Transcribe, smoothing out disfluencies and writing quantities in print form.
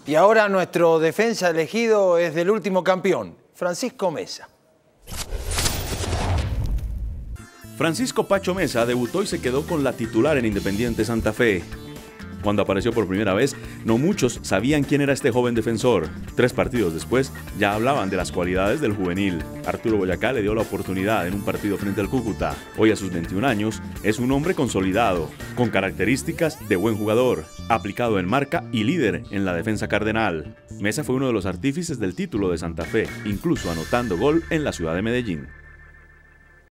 Y ahora nuestro defensa elegido es del último campeón, Francisco Meza. Francisco Pacho Meza debutó y se quedó con la titular en Independiente Santa Fe. Cuando apareció por primera vez, no muchos sabían quién era este joven defensor. 3 partidos después, ya hablaban de las cualidades del juvenil. Arturo Boyacá le dio la oportunidad en un partido frente al Cúcuta. Hoy, a sus 21 años, es un hombre consolidado, con características de buen jugador, aplicado en marca y líder en la defensa cardenal. Meza fue uno de los artífices del título de Santa Fe, incluso anotando gol en la ciudad de Medellín.